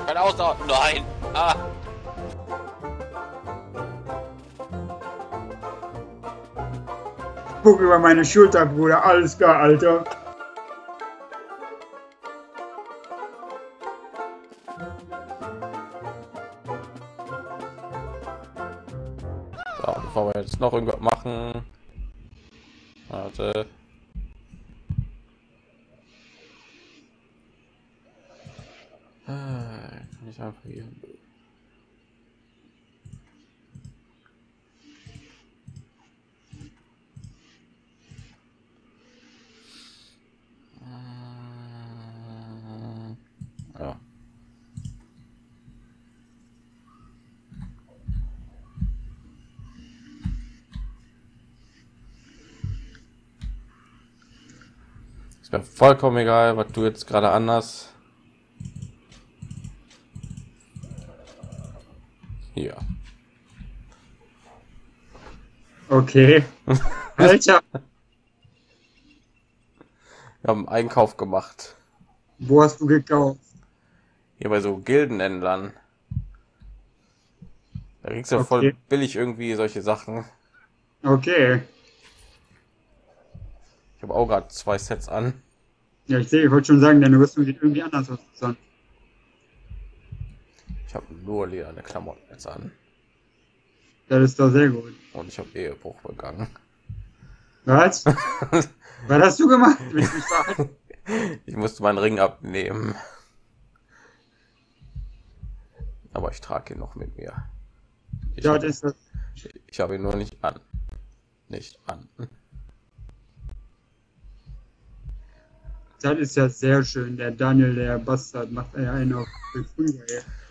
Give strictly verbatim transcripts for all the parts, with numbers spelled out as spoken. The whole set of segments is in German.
Keine Ausdauer. Nein. Ah. Guck über meine Schulter, Bruder. Alles klar, Alter. So, bevor wir jetzt noch irgendwas machen. Warte. Ah, kann ich einfach hier. Ja. Ist mir vollkommen egal, was du jetzt gerade anders. Hier. Okay. Alter. Wir haben einen Einkauf gemacht. Wo hast du gekauft? Hier bei so Gildenhändlern. Da kriegst du ja Okay. voll billig irgendwie solche Sachen. Okay. Ich habe auch gerade zwei Sets an. Ja, ich sehe, ich wollte schon sagen, deine Rüstung sieht irgendwie anders aus. Sonst. Ich habe nur lederne Klamotten jetzt an. Das ist doch sehr gut. Und ich habe Ehebruch begangen. Was? Was hast du gemacht? Willst du mich verarschen? Ich musste meinen Ring abnehmen. Aber ich trage ihn noch mit mir. Ich Das habe ist das. ich habe ihn nur nicht an. Nicht an. Das ist ja sehr schön. Der Daniel, der Bastard, macht ja einen auf früher.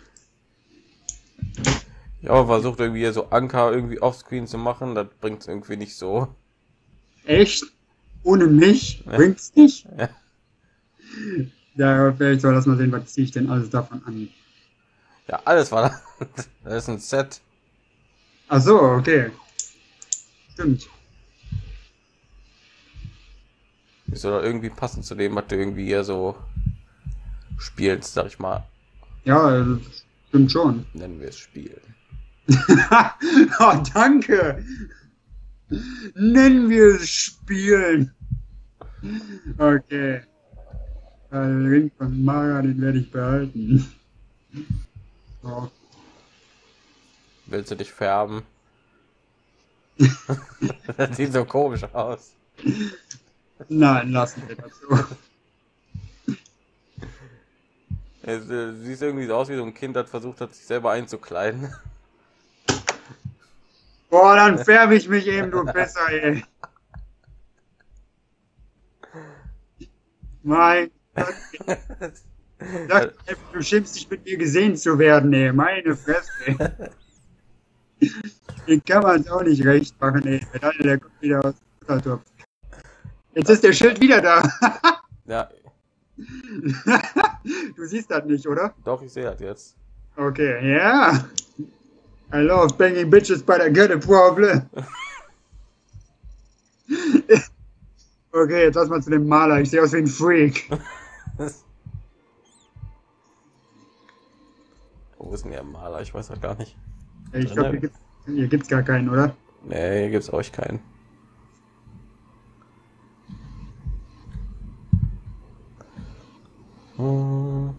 Ich habe versucht irgendwie hier so Anker irgendwie offscreen zu machen. Das bringt es irgendwie nicht so. Echt? Ohne mich? Ja. Bringt's nicht? Ja. Ja, vielleicht soll das mal sehen, was ziehe ich denn alles davon an. Ja, alles war da. Das ist ein Set. Ach so, okay. Stimmt. Ist oder irgendwie passend zu dem, was du irgendwie hier so spielst, sag ich mal. Ja, das stimmt schon. Nennen wir es Spielen. Oh, danke. Nennen wir es Spielen. Okay. Den Ring von Mara, den werde ich behalten. So. Willst du dich färben? Das sieht so komisch aus. Nein, lassen wir das so. Es äh, sieht irgendwie so aus wie so ein Kind, das versucht hat, sich selber einzukleiden. Boah, dann färbe ich mich eben, du besser, ey. Mein Gott. Sag, ey, du schämst dich, mit mir gesehen zu werden, ey. Meine Fresse, ey. Den kann man es auch nicht recht machen, ey. Der, der kommt wieder aus dem Futtertopf. Jetzt ist der Schild wieder da. Ja, Du siehst das nicht, oder? doch, ich sehe das jetzt. Okay, ja. Yeah. I love banging bitches, but I got a problem. Okay, jetzt lass mal zu dem Maler. Ich sehe aus wie ein Freak. Wo ist denn der Maler? Ich weiß das gar nicht. Ich glaube, hier gibt's, hier gibt's gar keinen, oder? Nee, hier gibt's euch keinen. Hm.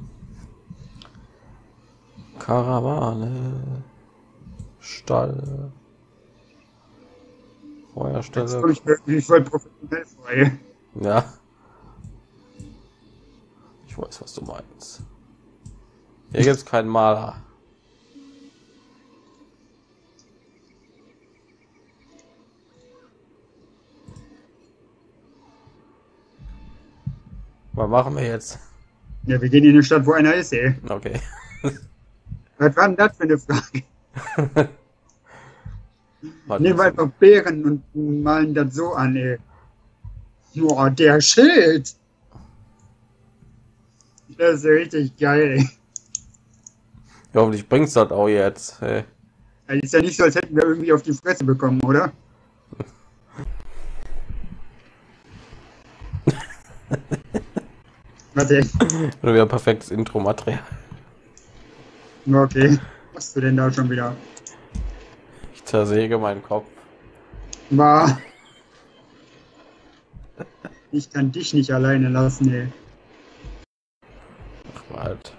Karawane. Stall. Jetzt Feuerstelle. komme ich mir irgendwie voll professionell vor, ey. Ja. Ich weiß, was du meinst. Hier gibt's keinen Maler. Was machen wir jetzt? Ja, wir gehen in eine Stadt, wo einer ist, ey. Okay. Was war denn das für eine Frage? Warte, Nehmen wir einfach Beeren und malen das so an, ey. Boah, der Schild! Das ist ja richtig geil, ey. ja, hoffentlich bringt's das auch jetzt. Hey. Also ist ja nicht so, als hätten wir irgendwie auf die Fresse bekommen, oder? Warte. Oder wieder perfektes Intro-Material. Okay. Was machst du denn da schon wieder? Ich zersäge meinen Kopf. War. Ich kann dich nicht alleine lassen, ey. Ach, warte.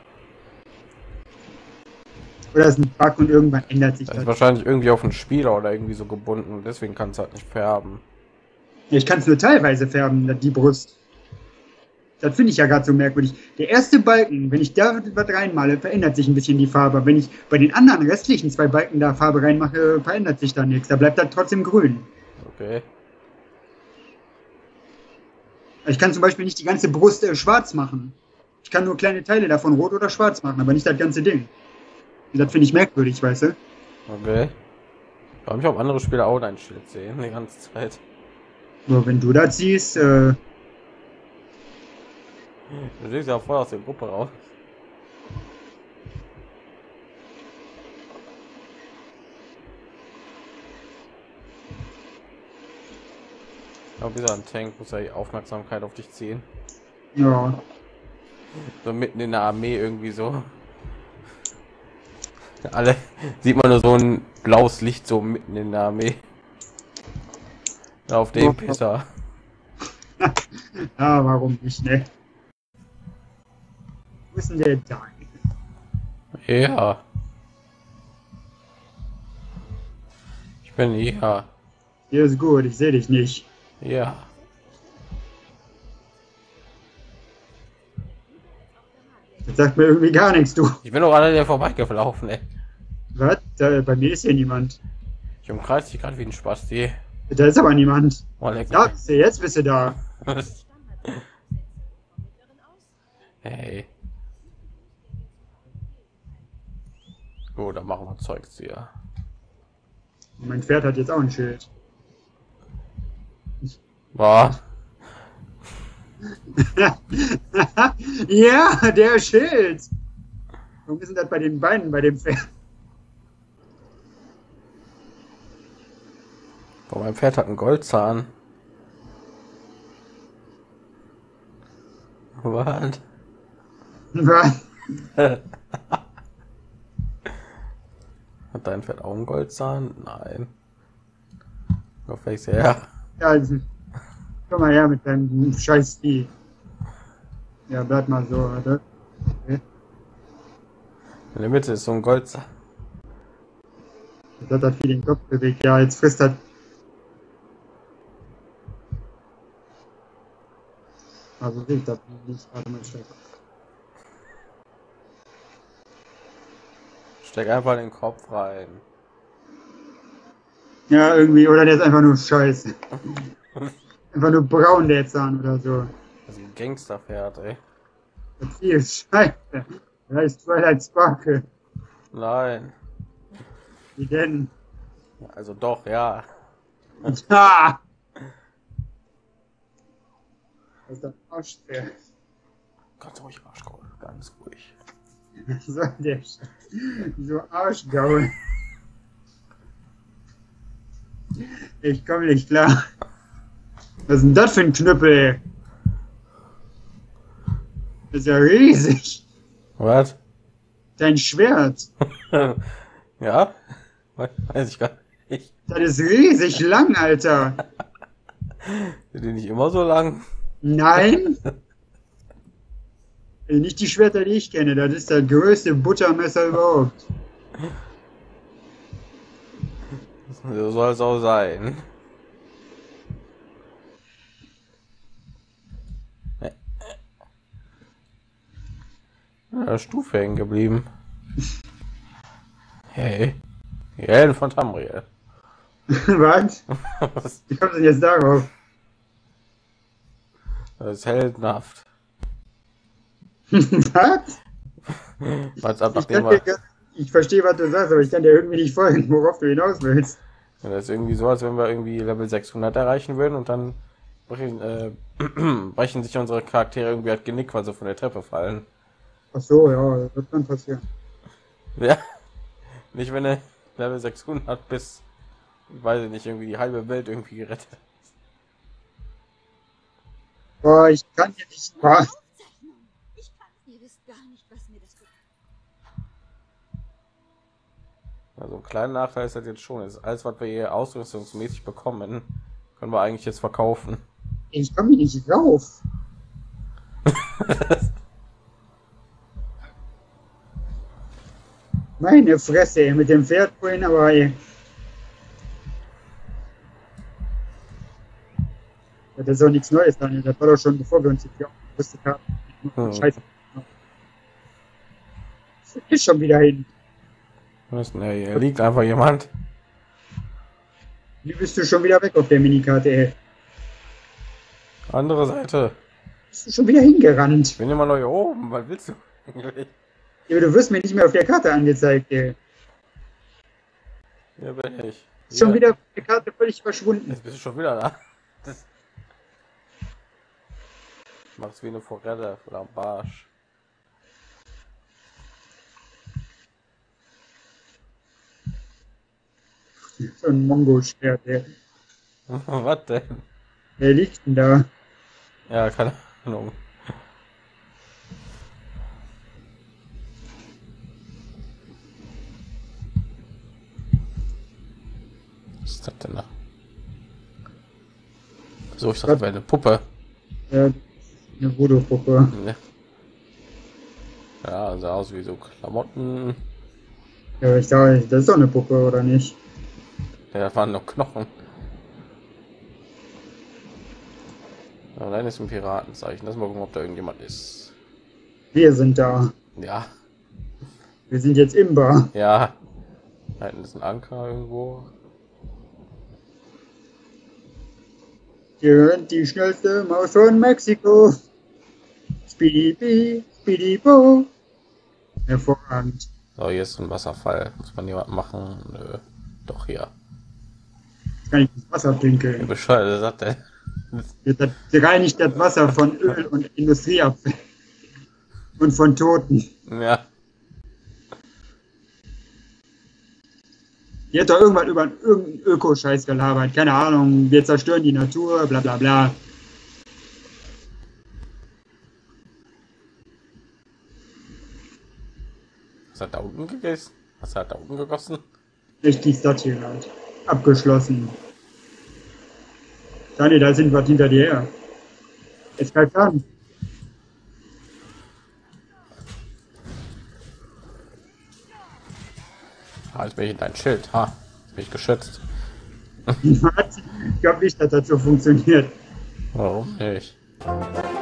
Oder ist ein Bug und irgendwann ändert sich Das das. ist wahrscheinlich irgendwie auf den Spieler oder irgendwie so gebunden. Deswegen kann es halt nicht färben. Ich kann es nur teilweise färben, die Brust. Das finde ich ja gerade so merkwürdig. Der erste Balken, wenn ich da was reinmale, verändert sich ein bisschen die Farbe. Wenn ich bei den anderen restlichen zwei Balken da Farbe reinmache, verändert sich da nichts. Da bleibt das trotzdem grün. Okay. Ich kann zum Beispiel nicht die ganze Brust äh, schwarz machen. Ich kann nur kleine Teile davon rot oder schwarz machen, aber nicht das ganze Ding. Und das finde ich merkwürdig, weißt du? Okay. Ich habe mich auf andere Spieler auch ein Schild sehen die ganze Zeit. Nur wenn du da ziehst, äh, Du siehst ja voll aus der Gruppe raus. Ich glaube, dieser ein Tank muss ja die Aufmerksamkeit auf dich ziehen. ja. So mitten in der Armee irgendwie so. Alle sieht man nur so ein blaues Licht so mitten in der Armee. Auf dem Pisser. Ja, warum nicht, ne? Wo ist denn der da? Ja. Ich bin hier. Hier ist gut, ich sehe dich nicht. Ja. Das sagt mir irgendwie gar nichts, du. Ich bin doch alle der vorbeigelaufen, ey. Was? Da, bei mir ist hier niemand. Ich umkreise dich gerade wie ein Spasti. Da ist aber niemand. Oh, leck Da mich. bist du, jetzt bist du da. Hey. Gut, dann machen wir Zeugs hier. Mein Pferd hat jetzt auch ein Schild. Boah. Ja, der Schild. Warum ist denn das bei den Beinen bei dem Pferd? Boah, mein Pferd hat einen Goldzahn. Was? Was? Hat dein Pferd auch einen Goldzahn? Nein. Auf welches her? Ja, also, komm mal her mit deinem scheiß Vieh. Ja, bleib mal so, oder? Okay. In der Mitte ist so ein Goldzahn. Jetzt hat das Vieh den Kopf bewegt. Ja, jetzt frisst das. Also riecht das nicht. Warte mal, steck. Steck einfach den Kopf rein. Ja, irgendwie, oder der ist einfach nur scheiße. Einfach nur braun, der Zahn oder so. Das ist ein Gangsterpferd, ey. Das Vieh ist scheiße. Das heißt Twilight Sparkle. Nein. Wie denn? Also doch, ja. Ja! Das ist ein Arschpferd. Ganz ruhig, Arschgaul. Ganz ruhig. So, der so Arschgaul. Ich komme nicht klar. Was ist denn das für ein Knüppel, ey? Das ist ja riesig. Was? Dein Schwert. Ja? Weiß ich gar nicht. Das ist riesig lang, Alter. Sind die nicht immer so lang? Nein? Nicht die Schwerter, die ich kenne. Das ist das größte Buttermesser überhaupt. So soll es auch sein. Ja, Stufe hängen geblieben. Hey. Die Helden von Tamriel. Was? Was? Wie kommst du denn jetzt darauf? Das ist heldenhaft. Was? Was ab, Ich, nachdem kann wir, dir gar- ich verstehe, was du sagst, aber ich kann dir irgendwie nicht folgen, worauf du hinaus willst. ja, das ist irgendwie so, als wenn wir irgendwie Level sechshundert erreichen würden und dann brechen, äh, brechen sich unsere Charaktere irgendwie halt Genick, weil sie von der Treppe fallen. Ach so, ja, das kann passieren. Ja. Nicht, wenn du Level sechshundert bist, weiß ich nicht, irgendwie die halbe Welt irgendwie gerettet. Boah, ich kann dir nicht. Boah. Ich kann, ihr wisst gar nicht, was mir das gibt. Also ein kleiner Nachteil ist das jetzt schon. Ist alles, was wir hier ausrüstungsmäßig bekommen, können wir eigentlich jetzt verkaufen. Ich komme hier nicht rauf. Meine Fresse, ey, mit dem Pferd vorhin, aber ey. Das ist auch nichts Neues, Daniel. Das war doch schon, bevor wir uns jetzt hier aufgerüstet haben. Hm. Scheiße. Ist schon wieder hin. Was ist denn, ey, hier liegt einfach jemand. Wie bist du schon wieder weg auf der Minikarte, ey? Andere Seite. Bist du schon wieder hingerannt? Ich bin immer noch hier oben. Was willst du? Ja, aber du wirst mir nicht mehr auf der Karte angezeigt, ey. Hier bin ich. Ist schon Hier. wieder auf der Karte völlig verschwunden. Jetzt bist du schon wieder da. Das machst wie eine Forelle oder ein Barsch. So ein Mongo-Schwert, ey. Was denn? Wer liegt denn da? Ja, keine Ahnung. Was ist das denn da? So, ich dachte, das wäre eine Puppe. Ja, eine Voodoo-Puppe. Ja. Ja, sah aus wie so Klamotten. Ja, ich sage, das ist doch eine Puppe, oder nicht? Ja, da waren noch Knochen. Allein ist ein Piratenzeichen. Lass mal gucken, ob da irgendjemand ist. Wir sind da. Ja, Wir sind jetzt im Bar. ja. Da hinten ist ein Anker irgendwo. Hier rennt die schnellste Maus von Mexiko. Speedy bee, speedy bo. Hervorragend. So, hier ist ein Wasserfall. Muss man jemand machen? Nö. Doch hier. Jetzt kann ich das Wasser Wie pinkeln. bescheuert ist das denn? Das reinigt das Wasser von Öl und Industrieabfällen. Und von Toten. Ja. Die hat doch irgendwann über irgendeinen Ökoscheiß gelabert. Keine Ahnung, wir zerstören die Natur, bla bla bla. Was hat da unten gegessen? Was hat da unten gegossen? Richtig satt hier halt. Abgeschlossen. Daniel, da sind was hinter dir her. Jetzt greif an. Ah, jetzt bin ich in dein Schild. Ha, jetzt bin ich geschützt. Ich glaube nicht, dass das so funktioniert. Warum nicht?